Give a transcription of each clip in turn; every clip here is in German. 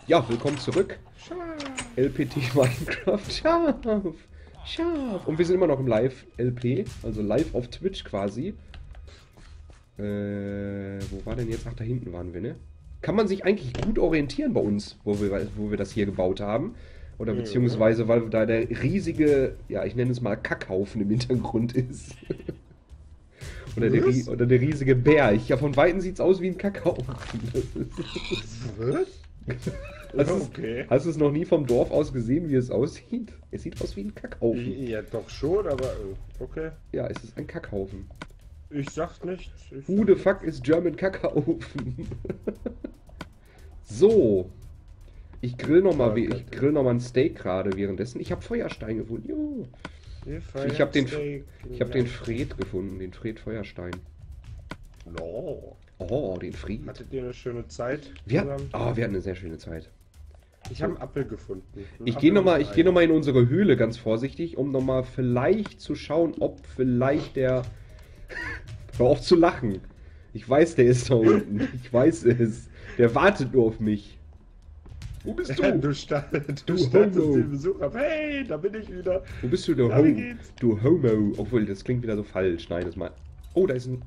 Ja, willkommen zurück. LPT Minecraft. Scharf. Scharf. Und wir sind immer noch im Live-LP, also live auf Twitch quasi. Wo war denn jetzt? Ach, da hinten waren wir, ne? Kann man sich eigentlich gut orientieren bei uns, wo wir das hier gebaut haben? Oder beziehungsweise, weil da der riesige, ja, ich nenne es mal Kackhaufen im Hintergrund ist. Oder der riesige Berg. Ja, von Weitem sieht es aus wie ein Kackhaufen. Hast du es noch nie vom Dorf aus gesehen, wie es aussieht? Es sieht aus wie ein Kackhaufen. Ja, doch schon, aber okay. Ja, es ist ein Kackhaufen. Ich sag's nicht. Who the fuck is German Kackhaufen? So. Ich grill noch mal ein Steak gerade währenddessen. Ich habe Feuerstein gefunden. Jo. Ich habe den Fred gefunden, den Fred Feuerstein. No. Oh, den Fred. Hattet ihr eine schöne Zeit? Wir hatten eine sehr schöne Zeit. Ich habe einen Apfel gefunden. Ich gehe noch mal in unsere Höhle ganz vorsichtig, um noch mal vielleicht zu schauen, ob vielleicht der... Hör auf zu lachen. Ich weiß, der ist da unten. Ich weiß es. Der wartet nur auf mich. Wo bist du? Du startest den Besuch ab. Hey, da bin ich wieder. Wo bist du, du Homo? Du Homo. Obwohl, das klingt wieder so falsch. Nein, das mal. Oh, da ist ein.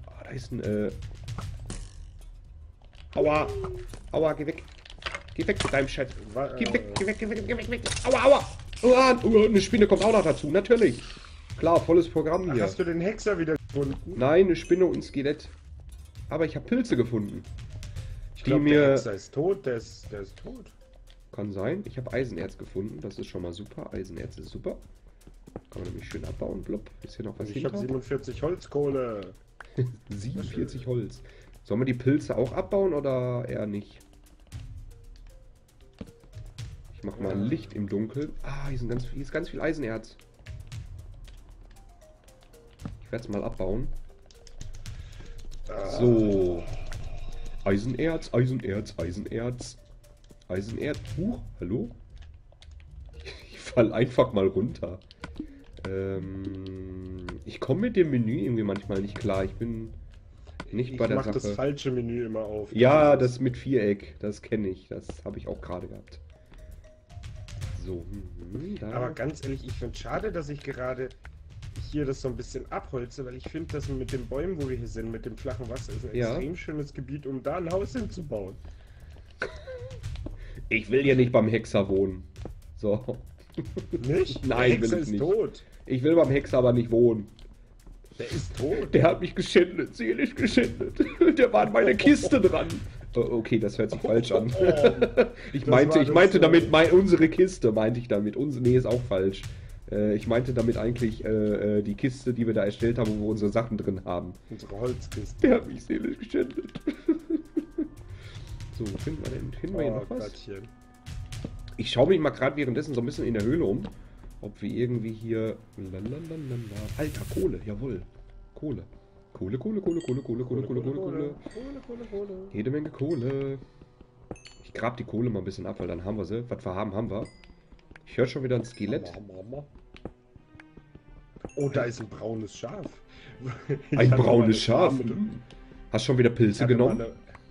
Aua. Aua, geh weg. Geh weg mit deinem Chat. Geh weg. Aua. Oh, eine Spinne kommt auch noch dazu. Natürlich. Klar, volles Programm hier. Hast du den Hexer wieder gefunden? Nein, eine Spinne und ein Skelett. Aber ich habe Pilze gefunden. Ich glaube, der Hexer ist tot. Der ist tot. Kann sein. Ich habe Eisenerz gefunden. Das ist schon mal super. Eisenerz ist super. Kann man nämlich schön abbauen. Blub. Ist hier noch was Ich habe 47 Holzkohle. 47 Holz. Sollen wir die Pilze auch abbauen oder eher nicht? Ich mache mal Licht im Dunkeln. Ah, hier ist ganz viel Eisenerz. Ich werde es mal abbauen. So. Eisenerz. Huch, hallo? Ich fall einfach mal runter. Ich komme mit dem Menü irgendwie manchmal nicht klar. Ich bin nicht bei der Sache. Ich mache das falsche Menü immer auf. Ja, das mit Viereck. Das kenne ich. Das habe ich auch gerade gehabt. So. Da. Aber ganz ehrlich, ich finde es schade, dass ich gerade hier das so ein bisschen abholze, weil ich finde, dass mit den Bäumen, wo wir hier sind, mit dem flachen Wasser, ist ein extrem schönes Gebiet, um da ein Haus hinzubauen. Ich will hier nicht beim Hexer wohnen. So. Nicht? Nein, der Hexer will ich nicht. ist tot. Ich will beim Hexer aber nicht wohnen. Der ist tot. Der hat mich geschändet, seelisch geschändet. Der war an meiner Kiste dran. Okay, das hört sich falsch an. Ich meinte damit unsere Kiste, meinte ich damit. Nee, ist auch falsch. Ich meinte damit eigentlich die Kiste, die wir da erstellt haben, wo wir unsere Sachen drin haben. Unsere Holzkiste. Der hat mich seelisch geschändet. So, wo finden wir denn? Finden wir hier noch was? Gottchen. Ich schaue mich mal gerade währenddessen so ein bisschen in der Höhle um. Ob wir irgendwie hier... Alter, Kohle, jawohl. Kohle. Kohle. Jede Menge Kohle. Ich grab die Kohle mal ein bisschen ab, weil dann haben wir sie. Was wir haben, haben wir. Ich höre schon wieder ein Skelett. Oh, da ist ein braunes Schaf. Ein braunes Schaf? Hast schon wieder Pilze genommen?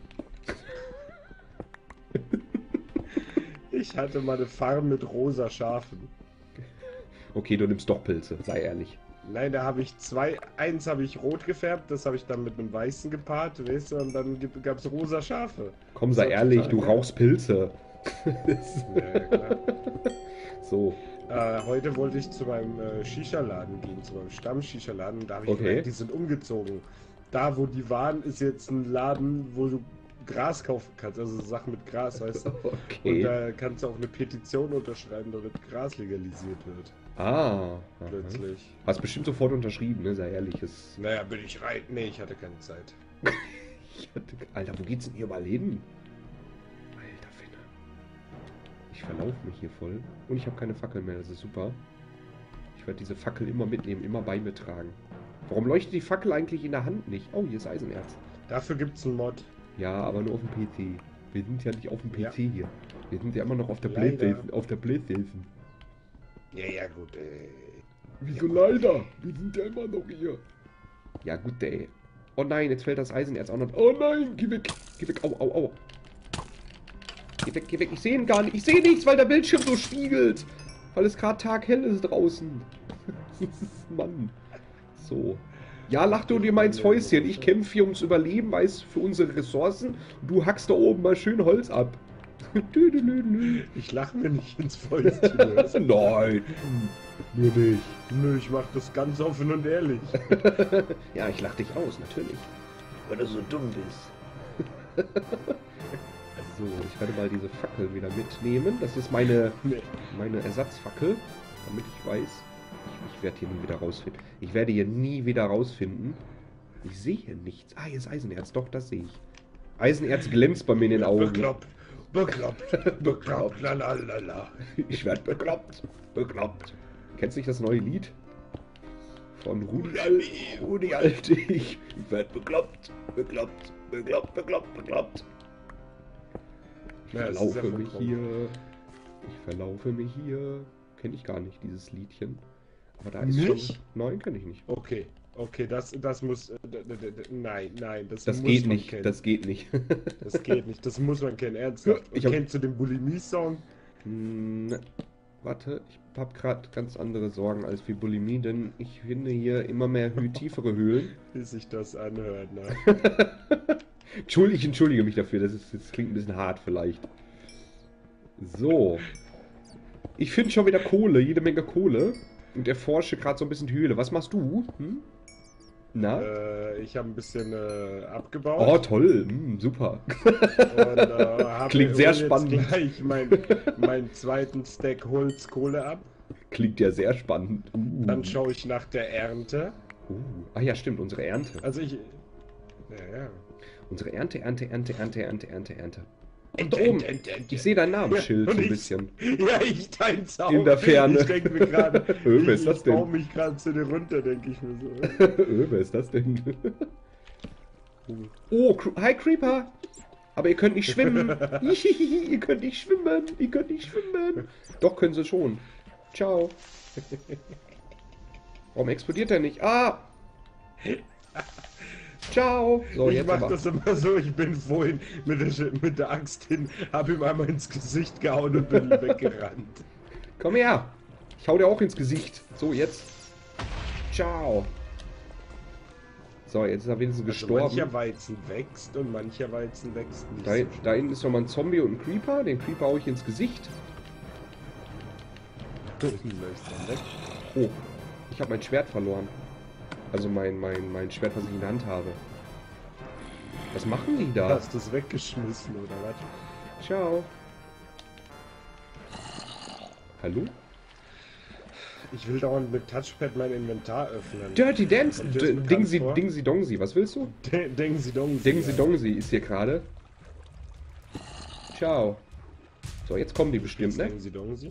Ich hatte mal eine Farm mit rosa Schafen. Okay, du nimmst doch Pilze, sei ehrlich. Nein, da habe ich eins habe ich rot gefärbt, das habe ich dann mit einem weißen gepaart, weißt du, und dann gab es rosa Schafe. Komm, sei ehrlich, du rauchst Pilze. Ja, klar. So. Heute wollte ich zu meinem Shisha-Laden gehen, zu meinem Stamm-Shisha-Laden, und da habe ich gemerkt, die sind umgezogen. Da, wo die waren, ist jetzt ein Laden, wo du Gras kaufen kannst, also Sachen mit Gras, weißt du. Okay. Und da kannst du auch eine Petition unterschreiben, damit Gras legalisiert wird. Ah. Plötzlich. Hast bestimmt sofort unterschrieben, ne? Sei ehrlich. Naja, bin ich rein? Nee, ich hatte keine Zeit. Alter, wo geht's denn hier mal hin? Alter Finne. Ich verlaufe mich hier voll. Und ich habe keine Fackel mehr, das ist super. Ich werde diese Fackel immer mitnehmen, immer bei mir tragen. Warum leuchtet die Fackel eigentlich in der Hand nicht? Oh, hier ist Eisenerz. Dafür gibt's einen Mod. Ja, aber nur auf dem PC. Wir sind ja nicht auf dem PC hier. Wir sind ja immer noch auf der Playstation. Ja, gut, Wieso leider? Wir sind ja immer noch hier. Ja, gut, ey. Oh nein, jetzt fällt das Eisenerz auch noch. Oh nein, geh weg. Au. Geh weg, geh weg. Ich sehe ihn gar nicht. Ich sehe nichts, weil der Bildschirm so spiegelt. Weil es gerade taghell ist draußen. Mann. So. Ja, lach du dir mal ins Fäustchen. Ich kämpfe hier ums Überleben, weiß, für unsere Ressourcen. Und du hackst da oben mal schön Holz ab. Ich lache mir nicht ins Fäustchen. Nein. Nur nicht. Nö, ich mach das ganz offen und ehrlich. Ja, ich lach dich aus, natürlich. Weil du so dumm bist. So, ich werde mal diese Fackel wieder mitnehmen. Das ist meine Ersatzfackel, damit ich weiß, ich werde hier nie wieder rausfinden. Ich werde hier nie wieder rausfinden. Ich sehe hier nichts. Ah, hier ist Eisenerz. Doch, das sehe ich. Eisenerz glänzt bei mir in den Augen. Bekloppt. Bekloppt. Bekloppt. Lalalala. Ich werde bekloppt. Bekloppt. Kennst du nicht das neue Lied? Von Rudi Alte. Ich werde bekloppt. Bekloppt. Bekloppt. Bekloppt. Bekloppt. Ich verlaufe mich hier. Ich verlaufe mich hier. Kenne ich gar nicht, dieses Liedchen. Aber da ist nicht? Schon... Nein, kenne ich nicht. Okay. Okay, das muss... Nein, das das muss geht man nicht. kennen. Das geht nicht. Das geht nicht. Das muss man kennen. Ernsthaft. Kennst du den Bulimie-Song? Warte, ich habe gerade ganz andere Sorgen als wie Bulimie, denn ich finde hier immer mehr tiefere Höhlen. Wie sich das anhört, ne? Ich entschuldige mich dafür, das klingt ein bisschen hart vielleicht. So. Ich finde schon wieder Kohle, jede Menge Kohle. Und erforsche gerade so ein bisschen die Höhle. Was machst du? Na? Ich habe ein bisschen abgebaut. Oh, toll. Super. Und, klingt sehr spannend. Jetzt gleich meinen zweiten Stack Holzkohle ab. Klingt ja sehr spannend. Dann schaue ich nach der Ernte. Ah ja, stimmt, unsere Ernte. Also ich... Ja. Unsere Ernte. Und da oben, ich sehe dein Namensschild so ein bisschen. Ja, ich deins auch. In der Ferne. Ich denke mir gerade, wer ist das denn? Ich baue mich gerade zu dir runter, denke ich mir so. Wer ist das denn? Oh, hi Creeper. Aber ihr könnt nicht schwimmen. Ihr könnt nicht schwimmen. Ihr könnt nicht schwimmen. Doch, können sie schon. Ciao. Warum explodiert er nicht? Ah! Ciao. So, ich mach das immer so, ich bin vorhin mit der Axt hin, hab ihm einmal ins Gesicht gehauen und bin weggerannt. Komm her. Ich hau dir auch ins Gesicht. So, jetzt. Ciao. So, jetzt ist er wenigstens gestorben. Mancher Weizen wächst und mancher Weizen wächst nicht. Da hinten ist nochmal ein Zombie und ein Creeper. Den Creeper hau ich ins Gesicht. Oh, ich habe mein Schwert verloren. Also mein Schwert, was ich in der Hand habe. Was machen die da? Hast du es weggeschmissen, oder was? Ciao. Hallo? Ich will dauernd mit Touchpad mein Inventar öffnen. Dirty Dance! Dingsi Dongsi, was willst du? Dingsi Dongsi. Dingsi Dongsi ist hier gerade. Ciao. So, jetzt kommen die bestimmt, ne? Dingsi Dongsi.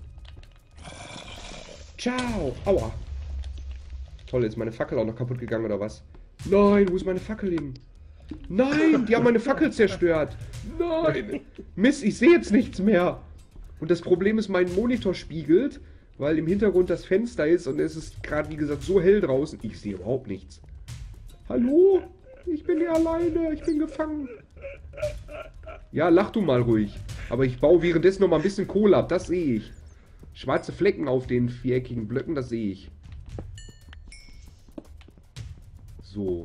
Ciao! Aua! Toll, ist meine Fackel auch noch kaputt gegangen oder was? Nein, wo ist meine Fackel hin? Nein, die haben meine Fackel zerstört. Nein! Mist, ich sehe jetzt nichts mehr. Und das Problem ist, mein Monitor spiegelt, weil im Hintergrund das Fenster ist und es ist gerade, wie gesagt, so hell draußen. Ich sehe überhaupt nichts. Hallo? Ich bin hier alleine, ich bin gefangen. Ja, lach du mal ruhig. Aber ich baue währenddessen noch mal ein bisschen Kohle ab, das sehe ich. Schwarze Flecken auf den viereckigen Blöcken, das sehe ich. So.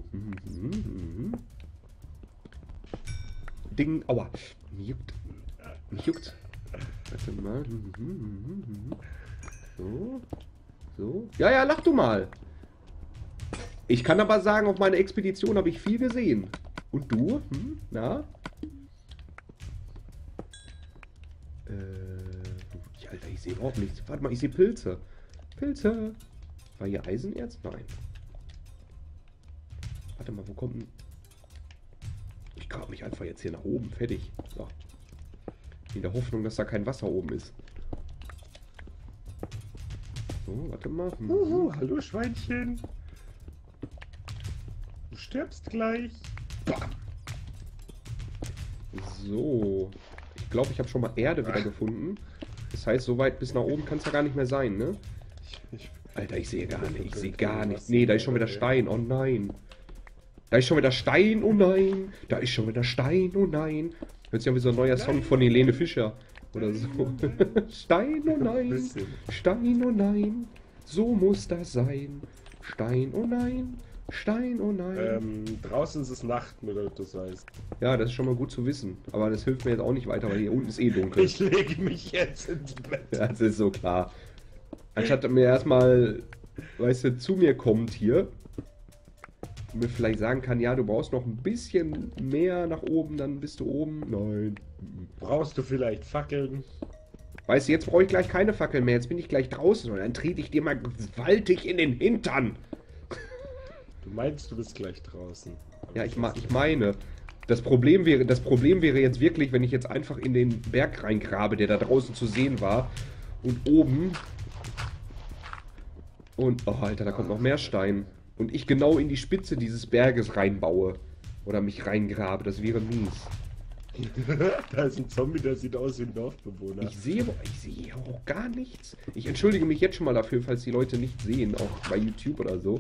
Ding. Aua. Mich juckt. Mich juckt. Warte mal. So. So. Ja, ja, lach du mal. Ich kann aber sagen, auf meiner Expedition habe ich viel gesehen. Und du? Na? Alter, ich sehe überhaupt nichts. Warte mal, ich sehe Pilze. Pilze. War hier Eisenerz? Nein. Warte mal, wo kommt denn... Ich grabe mich einfach jetzt hier nach oben. Fertig. So. In der Hoffnung, dass da kein Wasser oben ist. So, warte mal. Hallo Schweinchen. Du stirbst gleich. Bam. So. Ich glaube, ich habe schon mal Erde wieder gefunden. Das heißt, so weit bis nach oben kann es ja gar nicht mehr sein, ne? Alter, ich sehe gar nicht. Ich sehe gar nichts. Nee, da ist schon wieder Stein. Oh nein. Da ist schon wieder Stein, oh nein. Da ist schon wieder Stein, oh nein. Hört sich ja wie so ein neuer Song von Helene Fischer. Oder so. Stein, oh nein. Stein, oh nein. So muss das sein. Stein, oh nein. Stein, oh nein. Draußen ist es Nacht, nur damit du das weißt. Ja, das ist schon mal gut zu wissen. Aber das hilft mir jetzt auch nicht weiter, weil hier unten ist eh dunkel. Ich lege mich jetzt ins Bett. Ja, das ist so klar. Anstatt mir erstmal, weißt du, zu mir kommt hier und mir vielleicht sagen kann, ja, du brauchst noch ein bisschen mehr nach oben, dann bist du oben. Nein. Brauchst du vielleicht Fackeln? Weißt du, jetzt brauche ich gleich keine Fackeln mehr. Jetzt bin ich gleich draußen und dann trete ich dir mal gewaltig in den Hintern. Du meinst, du bist gleich draußen. Ja, ich meine. Das Problem wäre jetzt wirklich, wenn ich jetzt einfach in den Berg reingrabe, der da draußen zu sehen war. Und oben... Und, oh Alter, da kommt noch mehr Stein. Und ich genau in die Spitze dieses Berges reinbaue. Oder mich reingrabe, das wäre mies. Da ist ein Zombie, der sieht aus wie ein Dorfbewohner. Ich sehe auch gar nichts. Ich entschuldige mich jetzt schon mal dafür, falls die Leute nicht sehen, auch bei YouTube oder so.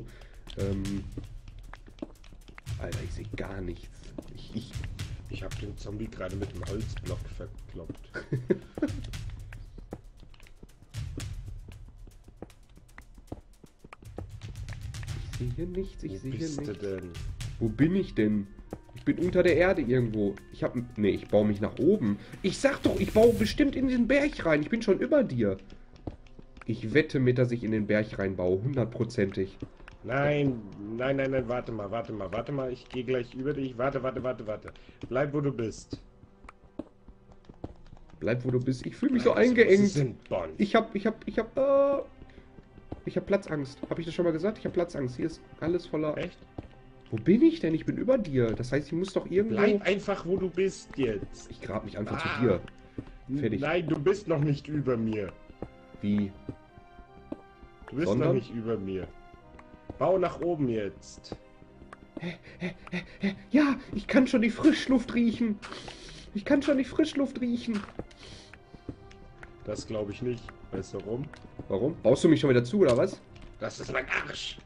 Alter, ich sehe gar nichts. Ich habe den Zombie gerade mit dem Holzblock verkloppt. Ich sehe nichts, ich sehe nichts. Wo bist du denn? Wo bin ich denn? Ich bin unter der Erde irgendwo. Ich baue mich nach oben. Ich sag doch, ich baue bestimmt in den Berg rein. Ich bin schon über dir. Ich wette mit, dass ich in den Berg reinbaue. 100%ig. Nein, warte mal. Ich gehe gleich über dich. Warte. Bleib, wo du bist. Bleib, wo du bist. Ich fühle mich so eingeengt. Ich hab Platzangst. Habe ich das schon mal gesagt? Ich habe Platzangst. Hier ist alles voller... Echt? Wo bin ich denn? Ich bin über dir. Das heißt, ich muss doch irgendwo... Bleib einfach, wo du bist jetzt. Ich grab mich einfach zu dir. Fertig. Nein, du bist noch nicht über mir. Wie? Du bist noch nicht über mir. Bau nach oben jetzt. Ja, ich kann schon die Frischluft riechen. Das glaube ich nicht. Weißt du warum? Warum? Baust du mich schon wieder zu, oder was? Das ist mein Arsch.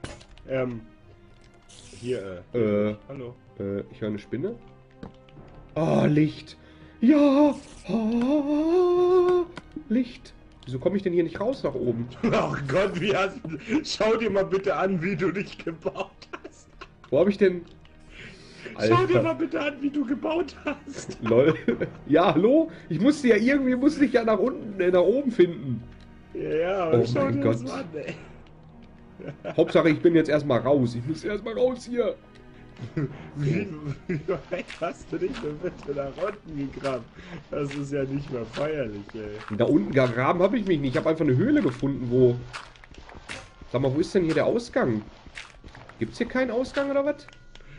Hier, hallo. Ich höre eine Spinne. Oh, Licht. Ja. Oh, Licht. Wieso komme ich denn hier nicht raus nach oben? Ach Gott, schau dir mal bitte an, wie du dich gebaut hast. Wo habe ich denn... Alter. Schau dir mal bitte an, wie du gebaut hast. Lol. Ja, hallo? Ich musste ja irgendwie, nach unten, nach oben finden. Ja, aber schau dir das an, ey. Hauptsache, ich bin jetzt erstmal raus. Ich muss erstmal raus hier. Wie weit hast du dich denn bitte nach unten gegraben? Das ist ja nicht mehr feierlich, ey. Da unten gegraben habe ich mich nicht. Ich habe einfach eine Höhle gefunden, wo... Sag mal, wo ist denn hier der Ausgang? Gibt's hier keinen Ausgang oder was?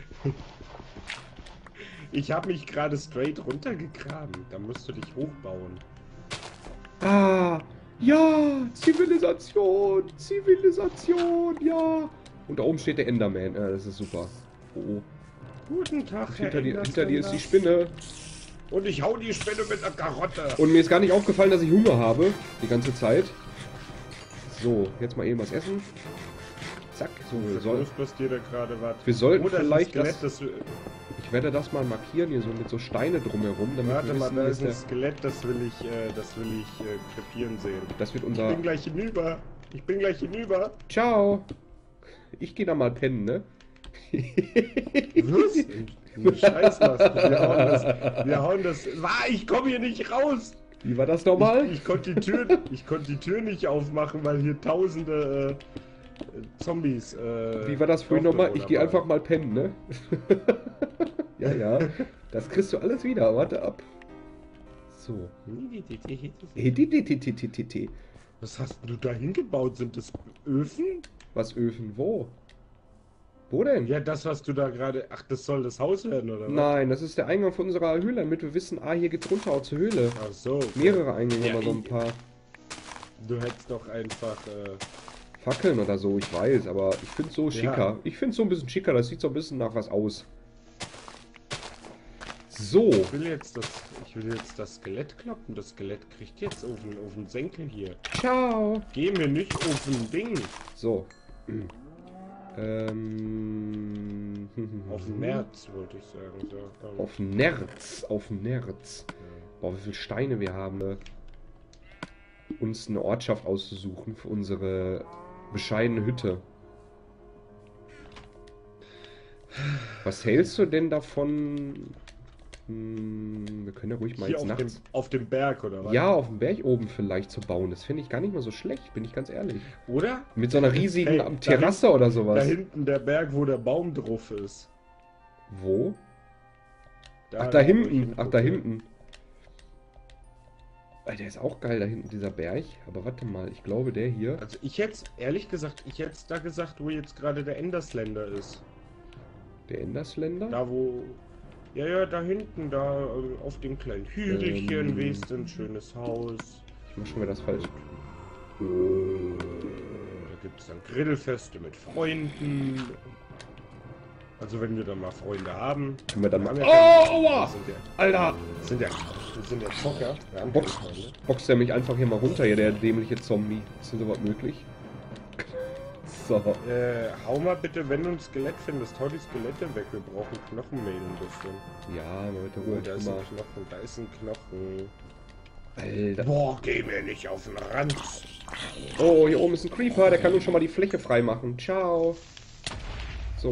Ich habe mich gerade straight runtergegraben. Da musst du dich hochbauen. Ah, ja, Zivilisation, ja. Und da oben steht der Enderman. Das ist super. Oh. Guten Tag, Herr hinter dir ist die Spinne. Und ich hau die Spinne mit einer Karotte. Und mir ist gar nicht aufgefallen, dass ich Hunger habe. Die ganze Zeit. So, jetzt mal eben was essen. Zack. So, wir sollten vielleicht ich werde das mal markieren hier so mit so Steine drumherum. Damit warte mal, da ist ein Skelett, das will ich krepieren sehen. Das wird unser... Ich bin gleich hinüber. Ciao. Ich gehe da mal pennen, ne? Was? Du Scheiß machst du. Wir hauen das. Ich komme hier nicht raus. Wie war das nochmal? Ich konnte die Tür nicht aufmachen, weil hier tausende Zombies. Wie war das vorhin nochmal? Ich gehe einfach mal pennen, ne? Ja. Das kriegst du alles wieder. Warte ab. So. Was hast du da hingebaut? Sind das Öfen? Was Öfen? Wo? Wo denn? Ja, das, was du da gerade... Ach, das soll das Haus werden, oder was? Nein, das ist der Eingang von unserer Höhle, damit wir wissen, hier geht's runter auch zur Höhle. Ach so. Mehrere Eingänge, aber so ein paar. Du hättest doch einfach... Fackeln oder so, ich weiß, aber ich finde es so schicker. Ja. Ich finde es so ein bisschen schicker, das sieht so ein bisschen nach was aus. So. Ich will jetzt das Skelett kloppen. Das Skelett kriegt jetzt auf den Senkel hier. Ciao. Geh mir nicht auf den Ding. So. Auf Nerz, wollte ich sagen. So, auf Nerz, auf Nerz. Boah, wie viele Steine wir haben. Uns eine Ortschaft auszusuchen für unsere bescheidene Hütte. Was hältst du denn davon? Wir können ja ruhig mal jetzt nachts... Auf dem Berg, oder was? Ja, auf dem Berg oben vielleicht zu bauen. Das finde ich gar nicht mal so schlecht, bin ich ganz ehrlich. Oder? Mit so einer riesigen Terrasse oder sowas. Da hinten der Berg, wo der Baum drauf ist. Wo? Ach, da hinten. Ach, da hinten. Der ist auch geil, da hinten, dieser Berg. Aber warte mal, ich glaube, der hier... Also ich hätte, ehrlich gesagt, da gesagt, wo jetzt gerade der Endersländer ist. Der Endersländer? Da wo... Ja, da hinten, da auf dem kleinen Hügelchen, weißt du, ein schönes Haus. Ich mach schon wieder das falsch. Da gibt es dann Grillfeste mit Freunden. Also wenn wir dann mal Freunde haben. Können wir dann mal... Oh, aua! Alter! Das sind ja Zocker. Boxt er mich einfach hier mal runter, hier, der dämliche Zombie. Ist denn sowas möglich? So. Hau mal bitte, wenn du ein Skelett findest, hau die Skelette weg. Wir brauchen Knochenmehl ein bisschen. Ja, mal bitte Ruhe. Da ist ein Knochen, da ist ein Knochen. Alter. Boah, geh mir nicht auf den Rand. Oh, hier oben ist ein Creeper, der kann uns schon mal die Fläche frei machen. Ciao. So.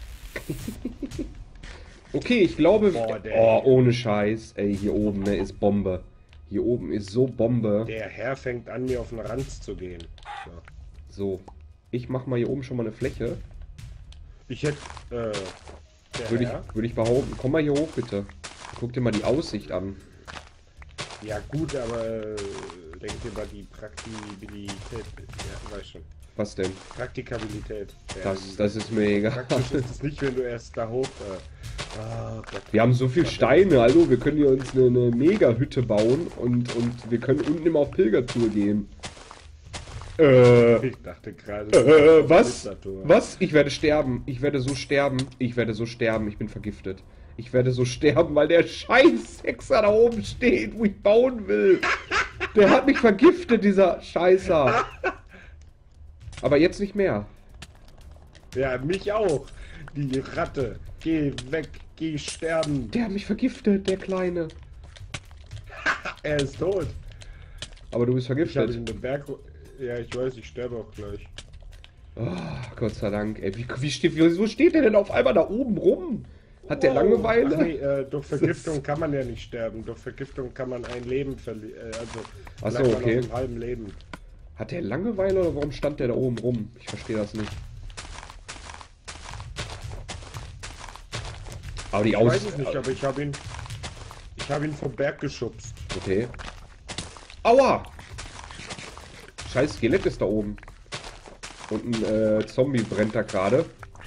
Okay, ich glaube... Oh, ohne Scheiß. Ey, hier oben, ne, ist Bombe. Hier oben ist so Bombe. Der Herr fängt an, mir auf den Rand zu gehen. So. Ich mach mal hier oben schon mal eine Fläche. Ich hätte, würde ich behaupten. Komm mal hier hoch, bitte. Guck dir mal die Aussicht an. Ja gut, aber denk dir mal die Praktikabilität. Ja, weiß schon. Was denn? Praktikabilität. Das ist mir egal. Praktisch ist es nicht, wenn du erst da hoch... wir haben so viel Steine, also wir können hier uns eine Mega-Hütte bauen und wir können unten immer auf Pilgertour gehen. Ich dachte gerade... Was? Was? Ich werde sterben. Ich werde so sterben. Ich werde so sterben. Ich bin vergiftet. Ich werde so sterben, weil der scheiß Hexer da oben steht, wo ich bauen will. Der hat mich vergiftet, dieser Scheißer. Aber jetzt nicht mehr. Ja, mich auch. Die Ratte. Geh weg. Geh sterben. Der hat mich vergiftet, der Kleine. Er ist tot. Aber du bist vergiftet. Ich habe in den Berg... Ja, ich weiß, ich sterbe auch gleich. Oh, Gott sei Dank. Ey, wieso steht der denn auf einmal da oben rum? Hat der Langeweile? Ach nee, durch Vergiftung kann man ja nicht sterben. Durch Vergiftung kann man ein Leben verlieren. Also achso, okay. Man auf einem halben Leben. Hat der Langeweile oder warum stand der da oben rum? Ich verstehe das nicht. Aber die Ich weiß es nicht, aber ich habe ihn vom Berg geschubst. Okay. Aua! Scheiß Skelett ist da oben. Und ein Zombie brennt da gerade.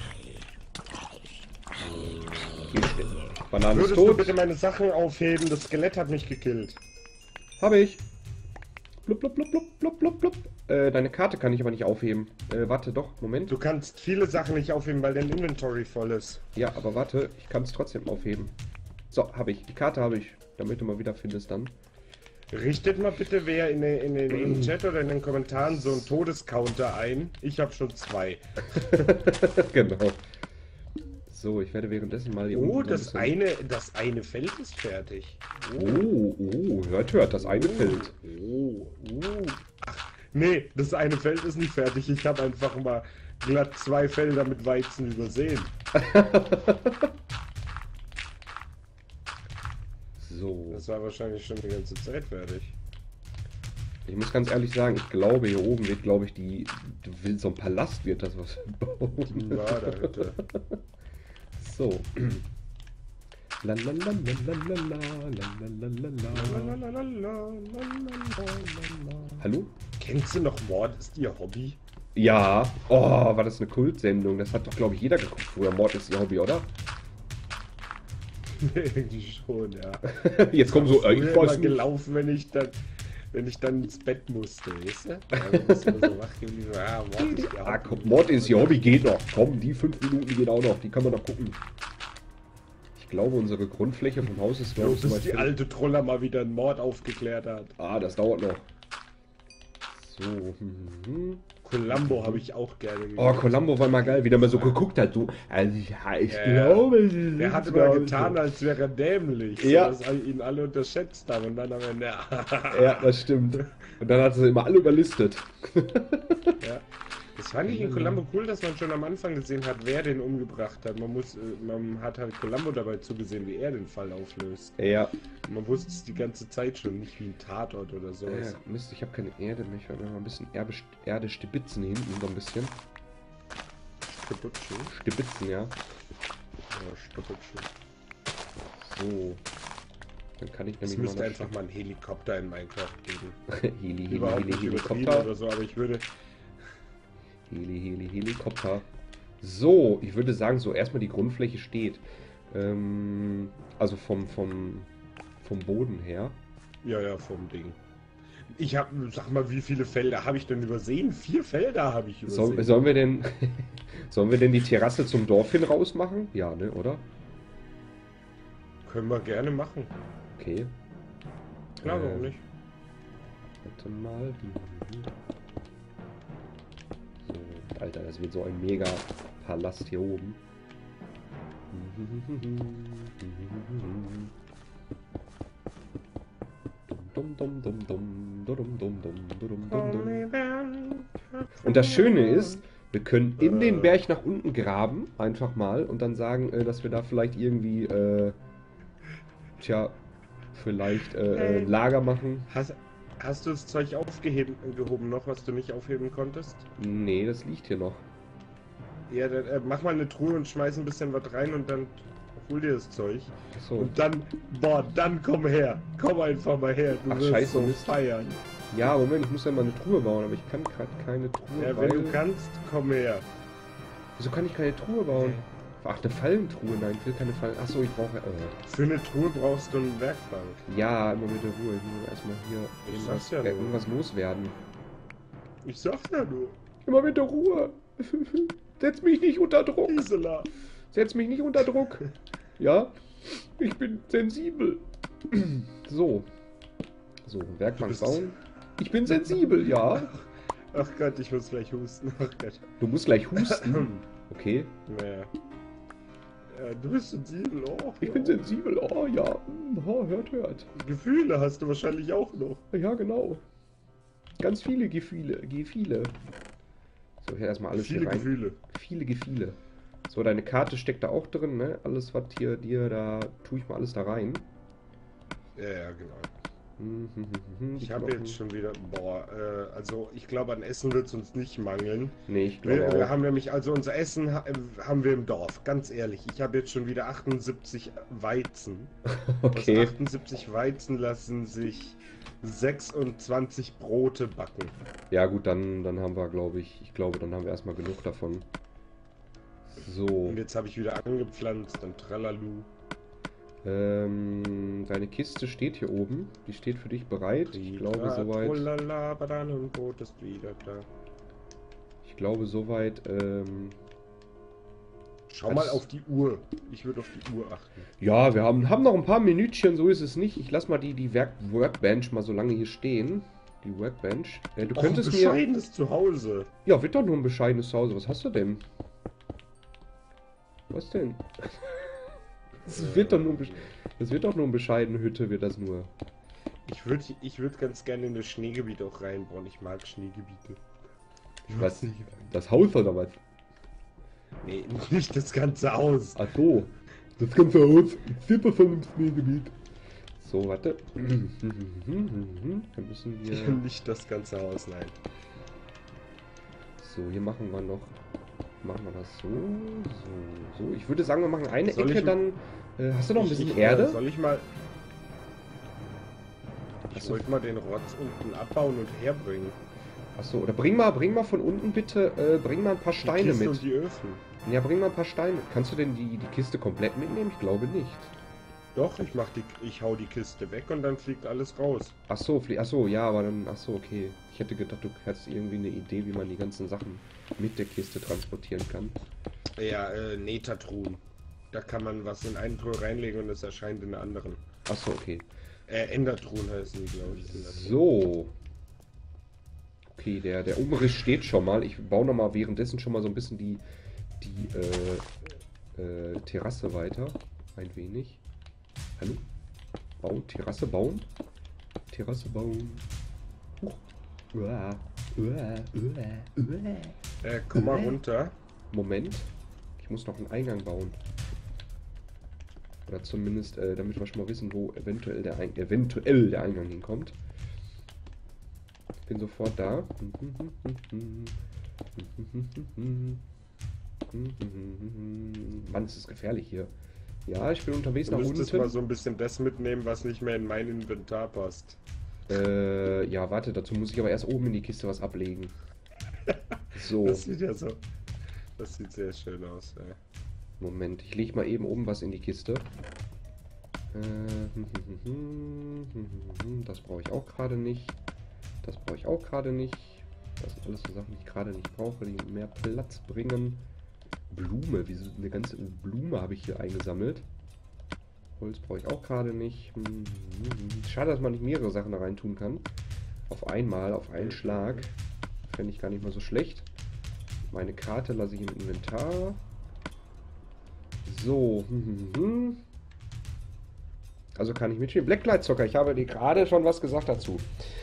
Banane ist tot. Würdest du bitte meine Sachen aufheben? Das Skelett hat mich gekillt. Habe ich. Blub, blub, blub, blub, blub, blub, blub. Deine Karte kann ich aber nicht aufheben. Warte doch, Moment. Du kannst viele Sachen nicht aufheben, weil dein Inventory voll ist. Ja, aber warte, ich kann es trotzdem aufheben. So, habe ich. Die Karte habe ich. Damit du mal wieder findest dann. Richtet mal bitte wer in den Chat oder in den Kommentaren so einen Todescounter ein. Ich habe schon 2. Genau. So, ich werde währenddessen mal... Oh, das eine Feld ist fertig. Hört, das eine Feld. Ach, nee, das eine Feld ist nicht fertig. Ich habe einfach mal glatt 2 Felder mit Weizen übersehen. So. Das war wahrscheinlich schon die ganze Zeit fertig. Ich muss ganz ehrlich sagen, ich glaube, hier oben wird, glaube ich, so ein Palast wird das, was wir bauen. Die Mörderhütte. So. Hallo? Kennst du noch Mord ist ihr Hobby? Ja. Oh, war das eine Kultsendung? Das hat doch, glaube ich, jeder geguckt früher. Mord ist ihr Hobby, oder? Irgendwie schon, ja. Jetzt kommen so... Ich war gelaufen, wenn ich dann ins Bett musste, weißt du? Mord ist ihr Hobby, geht noch. Komm, die 5 Minuten gehen auch noch. Die kann man noch gucken. Ich glaube, unsere Grundfläche vom Haus ist, glaube ich, bis die alte Troller mal wieder einen Mord aufgeklärt hat. Ah, das dauert noch. So. Columbo habe ich auch gerne gegessen. Oh, Columbo war mal geil, wie der mal so geguckt hat. Du, also ich glaube, der hat immer getan, als wäre er dämlich. Ja. So, dass ihn alle unterschätzt haben und dann am Ende. Ja, das stimmt. Und dann hat sie immer alle überlistet. Ja. Das fand ich in Columbo cool, dass man schon am Anfang gesehen hat, wer den umgebracht hat. Man hat halt Columbo dabei zugesehen, wie er den Fall auflöst. Ja. Man wusste es die ganze Zeit schon, nicht wie ein Tatort oder sowas. Ja, Mist, ich habe keine Erde mehr. Ich werde noch mal ein bisschen Erde stibitzen hinten so ein bisschen. Stibitzen, ja. Ja, Stibitzen. So. Dann kann ich Es nämlich müsste einfach mal einen Helikopter in Minecraft geben. Helikopter. Oder so, aber ich würde... Helikopter. So, ich würde sagen, so erstmal die Grundfläche steht. Also vom Boden her. Ja, vom Ding. Ich habe, sag mal, wie viele Felder habe ich denn übersehen? 4 Felder habe ich übersehen. Sollen wir denn die Terrasse zum Dorf hin rausmachen? Ja, ne, oder? Können wir gerne machen. Okay. Klar, warum nicht? Warte mal. So, Alter, das wird so ein mega Palast hier oben. Und das Schöne ist, wir können in den Berg nach unten graben, einfach mal, und dann sagen, dass wir da vielleicht irgendwie, vielleicht ein Lager machen. Hast du das Zeug aufgehoben noch, was du nicht aufheben konntest? Nee, das liegt hier noch. Ja, dann mach mal eine Truhe und schmeiß ein bisschen was rein und dann hol dir das Zeug. Achso. Und dann, dann komm her. Komm einfach mal her. Du wirst scheiße, so feiern. Ja, Moment, ich muss ja mal eine Truhe bauen, aber ich kann gerade keine Truhe bauen. Ja, wenn du kannst, komm her. Wieso kann ich keine Truhe bauen? Ach, eine Fallentruhe, nein, ich will keine Fallen. Achso, ich brauche... Für eine Truhe brauchst du eine Werkbank. Ja, immer mit der Ruhe. Ich muss erstmal hier irgendwas loswerden. Ich sag's ja nur. Immer mit der Ruhe. Setz mich nicht unter Druck. Gisela. Setz mich nicht unter Druck. Ja? Ich bin sensibel. So. So, Werkbank bauen. Ich bin sensibel, ja. Ach Gott, ich muss gleich husten. Ach Gott. Du musst gleich husten? Okay. Naja. Du bist sensibel, oh. Ich bin sensibel, oh ja. Oh, hört. Gefühle hast du wahrscheinlich auch noch. Ja, genau. Ganz viele Gefühle. So, hier erstmal alles viele hier rein. Gefühle. Viele Gefühle. So, deine Karte steckt da auch drin, ne? Alles, was hier dir da, tue ich mal alles da rein. Ja, genau. Ich habe jetzt schon wieder, also ich glaube an Essen wird es uns nicht mangeln. Nee, ich glaube wir haben nämlich, also unser Essen haben wir im Dorf, ganz ehrlich. Ich habe jetzt schon wieder 78 Weizen. Okay. Aus 78 Weizen lassen sich 26 Brote backen. Ja gut, dann haben wir, glaube ich, dann haben wir erstmal genug davon. So. Und jetzt habe ich wieder angepflanzt und tralalu. Deine Kiste steht hier oben. Die steht für dich bereit. Ich glaube soweit. Bananenbrot ist wieder da. Ich glaube soweit. Schau mal auf die Uhr. Ich würde auf die Uhr achten. Ja, wir haben noch ein paar Minütchen, so ist es nicht. Ich lass mal die Workbench mal so lange hier stehen. Die Workbench. Du könntest mir. Ein bescheidenes Zuhause. Ja, wird doch nur ein bescheidenes Zuhause. Was hast du denn? Was denn? Das wird doch nur eine bescheidene Hütte, wird das nur. Ich würde ganz gerne in das Schneegebiet auch reinbauen. Ich mag Schneegebiete. Was? Das Haus oder was? Nee, nicht das ganze Haus. Ach so. Das ganze Haus steht doch schon im Schneegebiet. So, warte. Dann müssen wir... Nicht das ganze Haus, nein. So, hier machen wir noch... Machen wir das so. Ich würde sagen, wir machen eine Ecke dann... hast du noch ein bisschen Erde? Soll ich mal... Ich wollte mal den Rotz unten abbauen und herbringen. Achso, oder bring mal von unten bitte, bring mal ein paar Steine mit. Und die Öfen. Ja, bring mal ein paar Steine. Kannst du denn die Kiste komplett mitnehmen? Ich glaube nicht. Doch, ich hau die Kiste weg und dann fliegt alles raus. Achso, ja, aber dann, okay. Ich hätte gedacht, du hättest irgendwie eine Idee, wie man die ganzen Sachen mit der Kiste transportieren kann. Ja, Nethertruhen. Da kann man was in eine Truhe reinlegen und es erscheint in der anderen. Achso, okay. Endertruhen heißen die, glaube ich. So. Okay, der Umriss steht schon mal. Ich baue nochmal währenddessen schon mal so ein bisschen die Terrasse weiter. Ein wenig. Hallo? Bauen, Terrasse bauen. Terrasse bauen. Komm mal runter. Moment. Ich muss noch einen Eingang bauen. Oder zumindest, damit wir schon mal wissen, wo eventuell der Eingang hinkommt. Ich bin sofort da. Mann, es ist gefährlich hier. Ja, ich bin unterwegs nach unten. Du müsstest mal so ein bisschen das mitnehmen, was nicht mehr in mein Inventar passt. Ja, warte, dazu muss ich aber erst oben in die Kiste was ablegen. So. Das sieht ja so... Das sieht sehr schön aus, ey. Moment, ich lege mal eben oben was in die Kiste. Das brauche ich auch gerade nicht. Das brauche ich auch gerade nicht. Das sind alles so Sachen, die ich gerade nicht brauche, die mehr Platz bringen. Blume, wie so eine ganze Blume habe ich hier eingesammelt. Holz brauche ich auch gerade nicht. Schade, dass man nicht mehrere Sachen da rein tun kann. Auf einmal, auf einen Schlag. Fände ich gar nicht mal so schlecht. Meine Karte lasse ich im Inventar. So. Also kann ich mitspielen. Blacklight Zocker, ich habe dir gerade schon was gesagt dazu.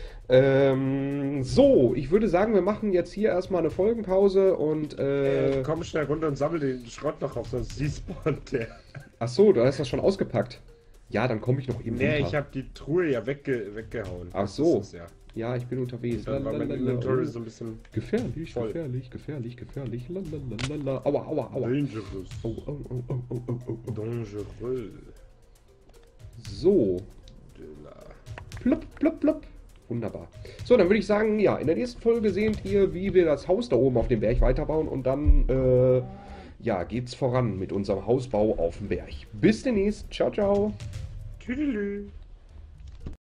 So, ich würde sagen, wir machen jetzt hier erstmal eine Folgenpause und komm schnell runter und sammel den Schrott noch auf, sonst respawnt der. Ach so, du hast das schon ausgepackt. Ja, dann komme ich noch eben runter. Ich habe die Truhe ja weggehauen. Ach so. Ja, ich bin unterwegs. Dann war mein Inventory so ein bisschen gefährlich, voll. Gefährlich. Lalalala. Aua. Dangerous. Oh. Dangerous. So. Plopp. Wunderbar. So, dann würde ich sagen, ja, in der nächsten Folge sehen wir, wie wir das Haus da oben auf dem Berg weiterbauen und dann, ja, geht's voran mit unserem Hausbau auf dem Berg. Bis demnächst. Ciao. Tüdelü.